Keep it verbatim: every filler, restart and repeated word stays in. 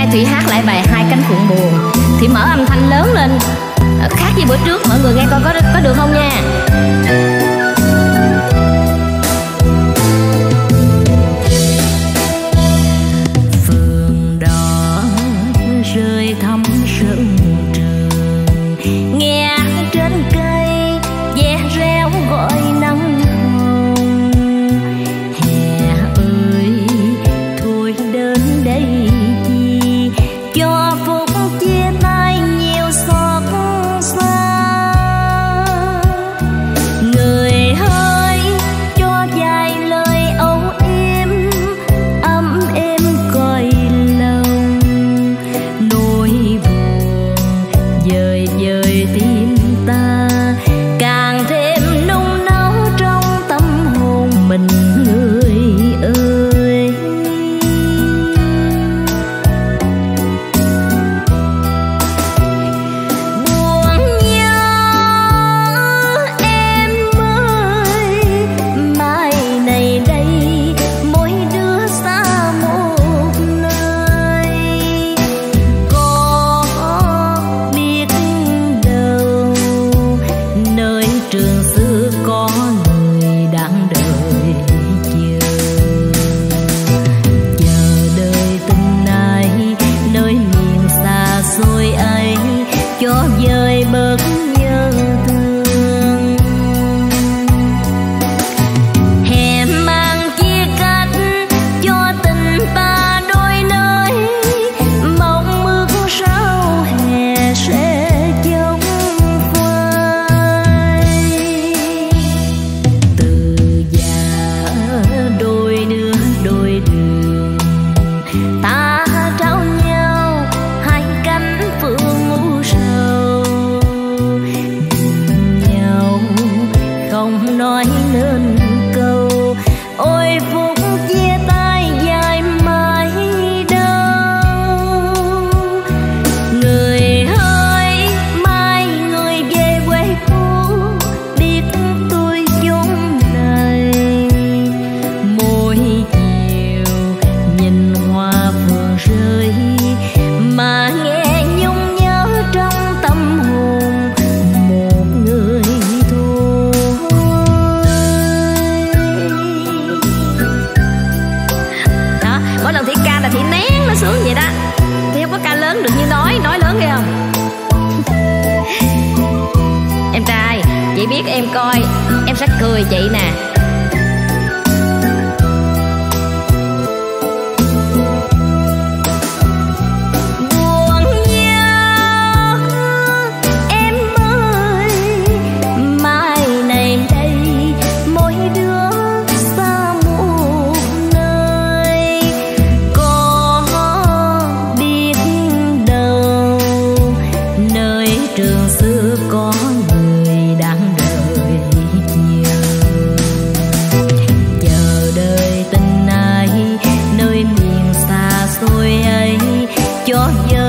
Thủy hát lại bài Hai Cánh Phượng Buồn. Thủy mở âm thanh lớn lên, khác với bữa trước, mọi người nghe coi có có được không nha. Phượng đỏ rơi thắm sương trường, nghe trên cây ve reo gọi nắng hồng. Hè ơi thôi đến đây chi, cho phút chia tay nhiều xót xa. Người ơi cho dài lời âu yếm, ấm êm cõi lòng. Nỗi buồn dời dời tim ta, càng thêm nung nấu trong tâm hồn mình người ơi. Buồn nhớ em ơi, mai này đây mỗi đứa xa một nơi. Có biết đâu nơi trường xưa có người đang đợi chờ. Chờ đợi tình ai nơi miền xa xôi ấy, cho dời bớt nhớ thương. Hè mang chia cách cho tình ta đôi nơi, mong ước sao hè sẽ chống phai. Từ già đôi đứa đôi đường, ta trao nhau hai cánh phượng ngũ sầu. Nhìn nhau không nói nên câu, ôi phút chia tay dài mãi đâu. Người ơi mai người về quê cũ, biết tôi chốn này. Mỗi chiều nhìn hoa phượng rơi, mà nghe nhung nhớ trong tâm hồn một người thôi. Đó, mỗi lần Thủy ca là Thủy nén nó sướng vậy đó. Thủy không có ca lớn được như nói, nói lớn ghê không? Em trai, chị biết em coi, em sẽ cười chị nè. Buồn nhớ em ơi, mai này đây mỗi đứa xa một nơi. Có biết đâu nơi trường xưa có người đang đợi chờ. Chờ đợi tình ai nơi miền xa xôi ấy, cho giờ